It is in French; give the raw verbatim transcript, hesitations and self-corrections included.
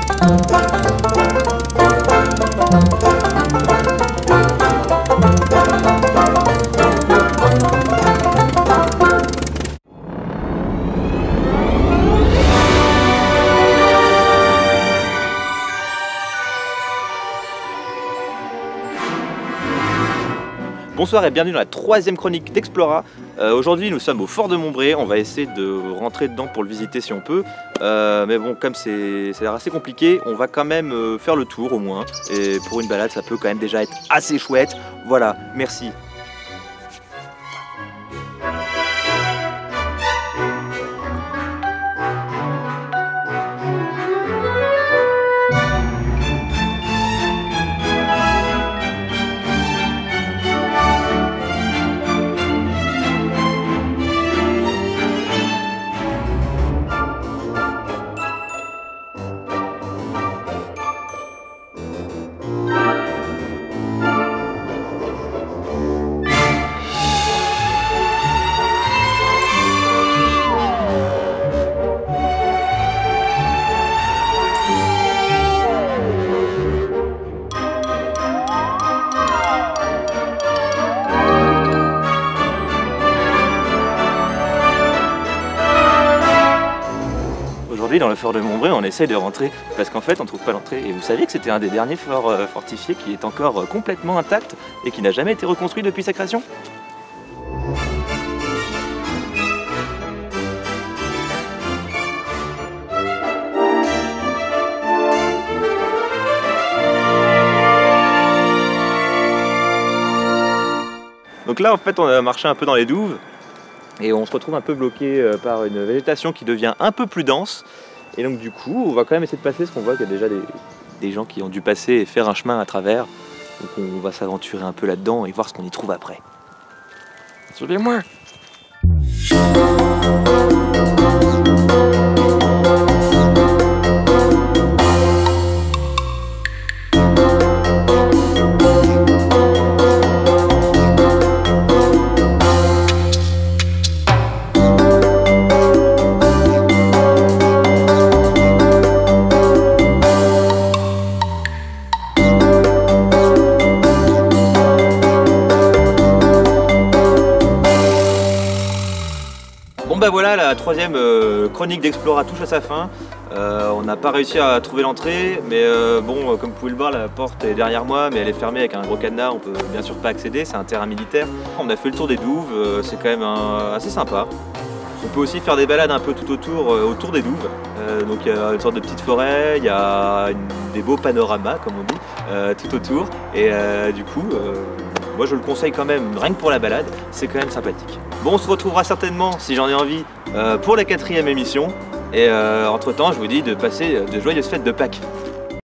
Bonsoir et bienvenue dans la troisième chronique d'Explora. Euh, Aujourd'hui nous sommes au fort de Montbré, on va essayer de rentrer dedans pour le visiter si on peut. Euh, mais bon, comme c'est assez compliqué, on va quand même euh, faire le tour au moins. Et pour une balade ça peut quand même déjà être assez chouette. Voilà, merci. Aujourd'hui dans le fort de Montbré on essaye de rentrer parce qu'en fait on trouve pas l'entrée et vous saviez que c'était un des derniers forts euh, fortifiés qui est encore euh, complètement intact et qui n'a jamais été reconstruit depuis sa création. Donc là en fait on a marché un peu dans les douves et on se retrouve un peu bloqué par une végétation qui devient un peu plus dense. Et donc du coup on va quand même essayer de passer parce qu'on voit qu'il y a déjà des, des gens qui ont dû passer et faire un chemin à travers. Donc on va s'aventurer un peu là-dedans et voir ce qu'on y trouve après. Suivez-moi. Bon bah voilà, la troisième euh, chronique d'Explora touche à sa fin. Euh, on n'a pas réussi à trouver l'entrée, mais euh, bon, euh, comme vous pouvez le voir, la porte est derrière moi, mais elle est fermée avec un gros cadenas, on peut bien sûr pas accéder, c'est un terrain militaire. On a fait le tour des douves, euh, c'est quand même un, assez sympa. On peut aussi faire des balades un peu tout autour, euh, autour des douves. Euh, donc il y a une sorte de petite forêt, il y a une, des beaux panoramas, comme on dit, euh, tout autour. Et euh, du coup, euh, moi je le conseille quand même, rien que pour la balade, c'est quand même sympathique. Bon, on se retrouvera certainement, si j'en ai envie, euh, pour la quatrième émission. Et euh, entre temps, je vous dis de passer de joyeuses fêtes de Pâques.